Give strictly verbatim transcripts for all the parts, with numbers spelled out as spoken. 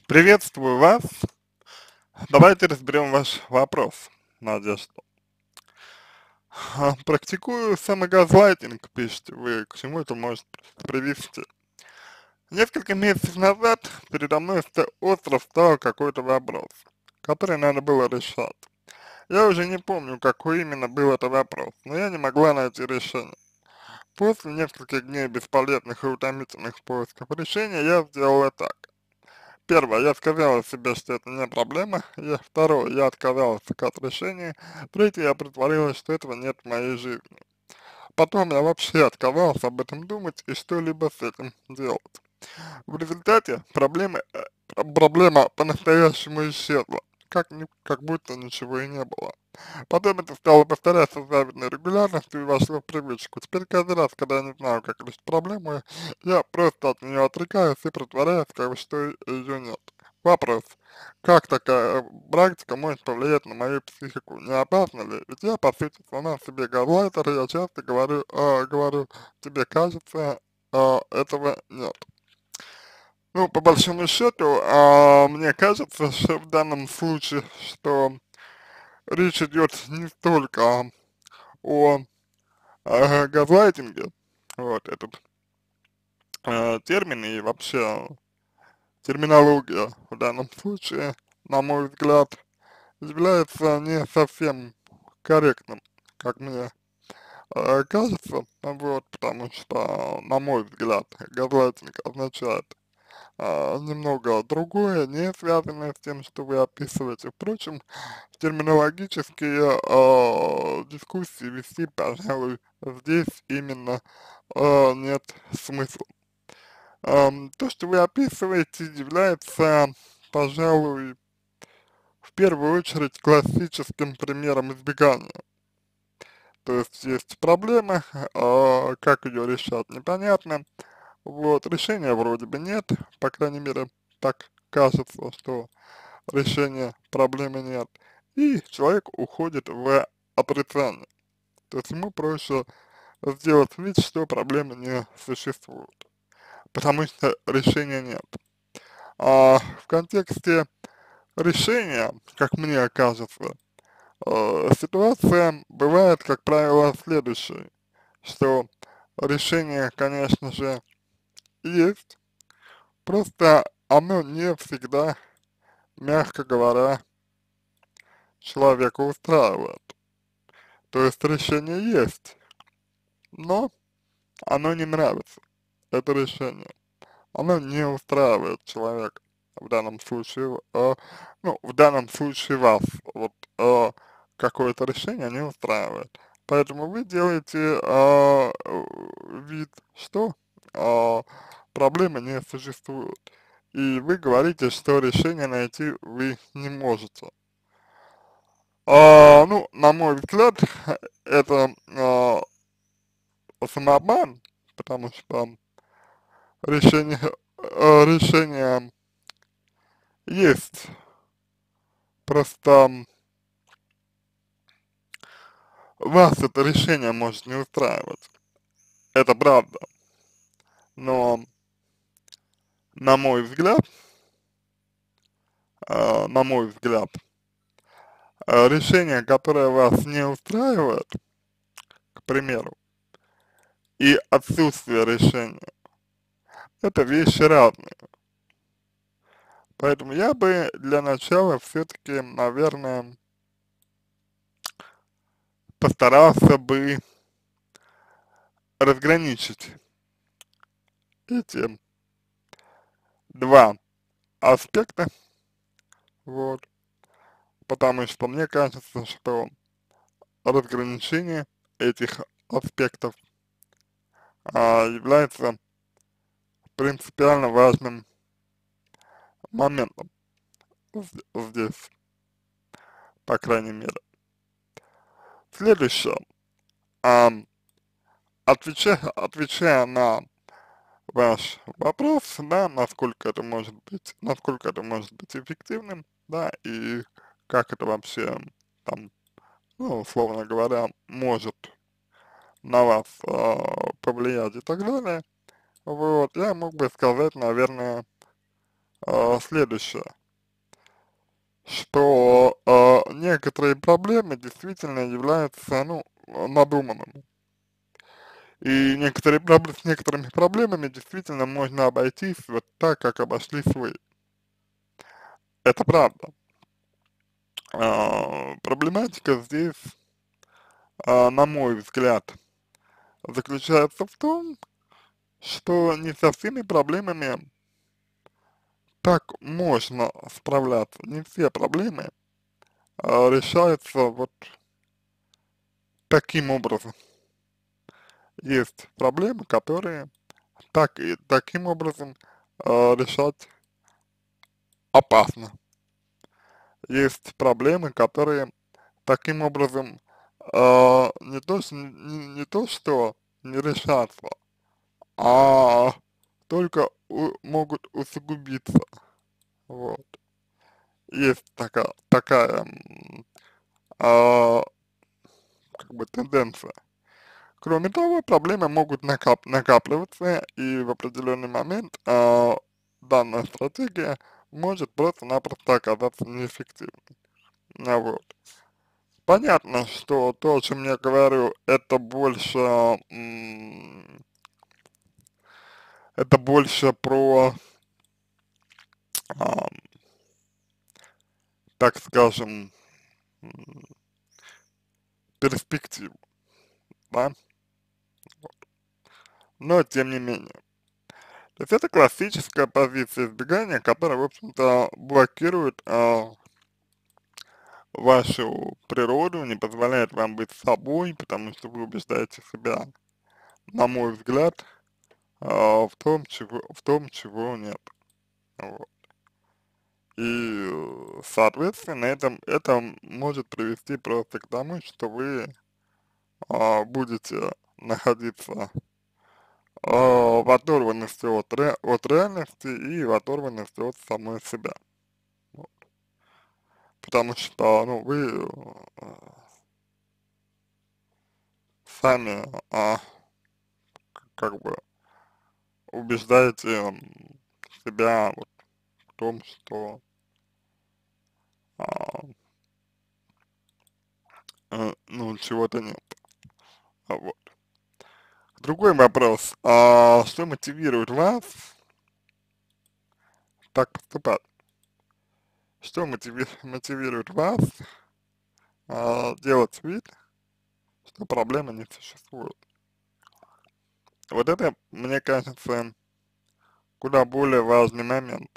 Приветствую вас. Давайте разберем ваш вопрос, Надежда. А, Практикую самогазлайтинг, пишите вы. К чему это может привести? Несколько месяцев назад передо мной ста- остро встал какой-то вопрос, который надо было решать. Я уже не помню, какой именно был это вопрос, но я не могла найти решение. После нескольких дней бесполезных и утомительных поисков решения я сделала так. Первое, я сказала себе, что это не проблема. Я, второе, я отказалась от решения. Третье, я притворилась, что этого нет в моей жизни. Потом я вообще отказался об этом думать и что-либо с этим делать. В результате проблемы, э, про- проблема по-настоящему исчезла. Как, ни- как будто ничего и не было. Потом это стало повторяться с завидной регулярностью и вошло в привычку. Теперь каждый раз, когда я не знаю, как решить проблему, я просто от нее отрекаюсь и притворяюсь, как бы, что ее нет. Вопрос. Как такая практика может повлиять на мою психику? Не опасно ли? Ведь я, по сути, сама себе газлайтер, и я часто говорю, э, говорю, тебе кажется, э, этого нет. Ну, по большому счету, а, мне кажется, что в данном случае, что речь идет не столько о, а, газлайтинге, вот этот э, термин и вообще терминология в данном случае, на мой взгляд, является не совсем корректным, как мне э, кажется, вот, потому что, на мой взгляд, газлайтинг означает а, немного другое, не связанное с тем, что вы описываете. Впрочем, терминологические а, дискуссии вести, пожалуй, здесь именно а, нет смысла. Ам, то, что вы описываете, является, пожалуй, в первую очередь классическим примером избегания. То есть есть проблема, а, как ее решать, непонятно. Вот, решения вроде бы нет, по крайней мере, так кажется, что решения проблемы нет. И человек уходит в отрицание. То есть ему проще сделать вид, что проблемы не существует, потому что решения нет. А в контексте решения, как мне кажется, э, ситуация бывает, как правило, следующей, что решение, конечно же, есть, просто оно не всегда, мягко говоря, человека устраивает. То есть решение есть, но оно не нравится, это решение. Оно не устраивает человека, в данном случае, э, ну, в данном случае вас, вот, э, какое-то решение не устраивает. Поэтому вы делаете э, вид, что э, проблемы не существует. И вы говорите, что решение найти вы не можете. А, ну, на мой взгляд, это а, самообман, потому что решение, э, решение есть, просто вас это решение может не устраивать, это правда, но на мой взгляд, э, на мой взгляд, э, решение, которое вас не устраивает, к примеру, и отсутствие решения, это вещи разные. Поэтому я бы для начала все-таки, наверное, постарался бы разграничить эти два аспекта, вот, потому что мне кажется, что разграничение этих аспектов а, является принципиально важным моментом з- здесь, по крайней мере. Следующее, а, отвечая, отвечая на ваш вопрос, да, насколько это может быть, насколько это может быть эффективным, да, и как это вообще там, ну, условно говоря, может на вас а, повлиять и так далее, вот, я мог бы сказать, наверное, э, следующее, что э, некоторые проблемы действительно являются, ну, надуманными. И некоторые проблемы, с некоторыми проблемами действительно можно обойтись вот так, как обошлись вы. Это правда. А, проблематика здесь, а, на мой взгляд, заключается в том, что не со всеми проблемами так можно справляться. Не все проблемы а, решаются вот таким образом. Есть проблемы, которые так и таким образом а, решать опасно. Есть проблемы, которые таким образом а, не то, что, не, не то, что не решатся, а только у, могут усугубиться. Вот. Есть такая, такая м, а, как бы тенденция. Кроме того, проблемы могут накап накапливаться, и в определенный момент а, данная стратегия может просто-напросто оказаться неэффективной. А, вот. Понятно, что то, о чем я говорю, это больше, м, это больше про, а, так скажем, м, перспективу, да, но тем не менее. То есть это классическая позиция избегания, которая, в общем-то, блокирует а, вашу природу, не позволяет вам быть собой, потому что вы убеждаете себя, на мой взгляд, а, в том, чего, в том, чего нет. Вот. И, э, соответственно, это, это может привести просто к тому, что вы а, будете находиться а, в оторванности от, ре, от реальности и в оторванности от самой себя. Вот. Потому что, ну, вы э, сами, а, как бы убеждаете м, себя вот в том, что, а, э, ну, чего-то нет. А, вот. Другой вопрос. А что мотивирует вас так поступать? Что мотиви мотивирует вас а, делать вид, что проблемы не существует? Вот это, мне кажется, куда более важный момент,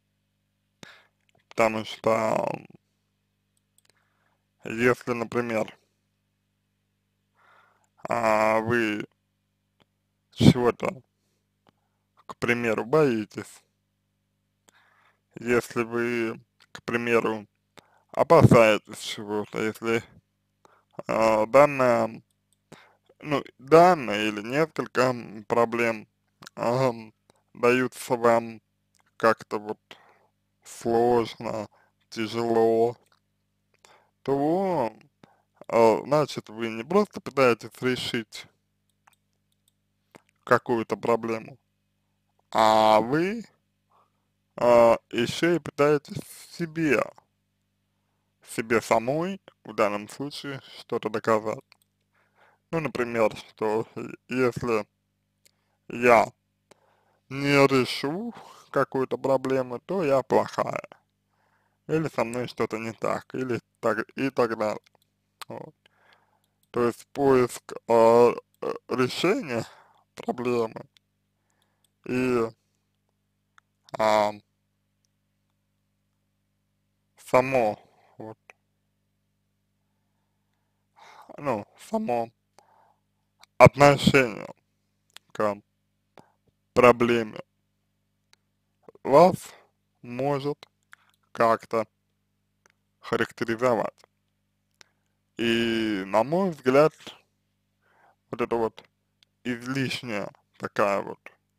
потому что если, например, а, вы чего-то, к примеру, боитесь, если вы, к примеру, опасаетесь чего-то, если а, данная, ну, данная или несколько м, проблем ам, даются вам как-то вот сложно, тяжело, то, а, значит, вы не просто пытаетесь решить какую-то проблему, а вы а, еще и пытаетесь себе, себе самой в данном случае что-то доказать. Ну, например, что если я не решу какую-то проблему, то я плохая, или со мной что-то не так, или так, и так далее. Вот. То есть поиск а, э, решения проблемы и а, само, вот, ну, само отношение к проблеме вас может как-то характеризовать. И, на мой взгляд, вот это вот излишняя такая вот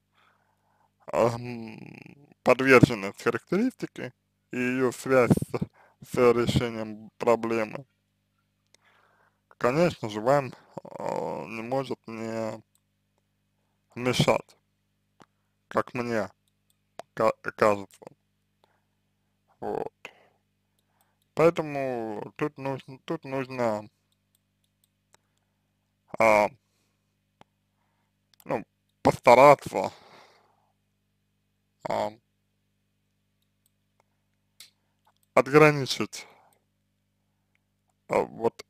ам, подверженность характеристики и ее связь с, с решением проблемы, конечно же, вам а, не может не мешать, как мне ка кажется. Поэтому тут нужно, тут нужно, а, ну, постараться, а, отграничить, а, вот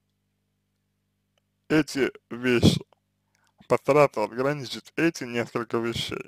эти вещи, постараться отграничить эти несколько вещей.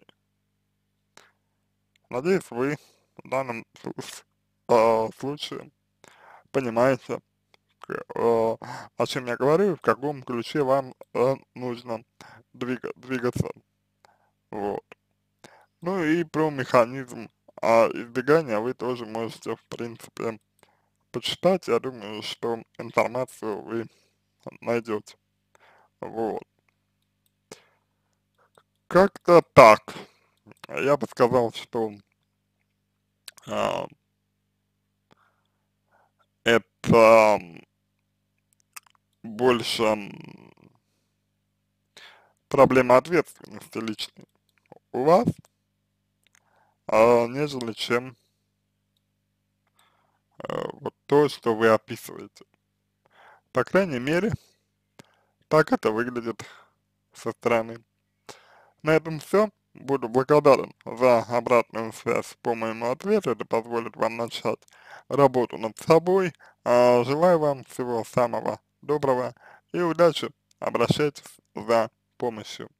Надеюсь, вы в данном с- а, случае понимаете, к- э, о чем я говорю, и в каком ключе вам э, нужно двига- двигаться. Вот. Ну и про механизм а, избегания вы тоже можете, в принципе, почитать. Я думаю, что информацию вы найдете. Вот. Как-то так. Я бы сказал, что а, это больше м, проблема ответственности личной у вас, а, нежели чем э, вот то, что вы описываете. По крайней мере, так это выглядит со стороны. На этом все. Буду благодарен за обратную связь по моему ответу. Это позволит вам начать работу над собой. А, желаю вам всего самого доброго и удачи. Обращайтесь за помощью.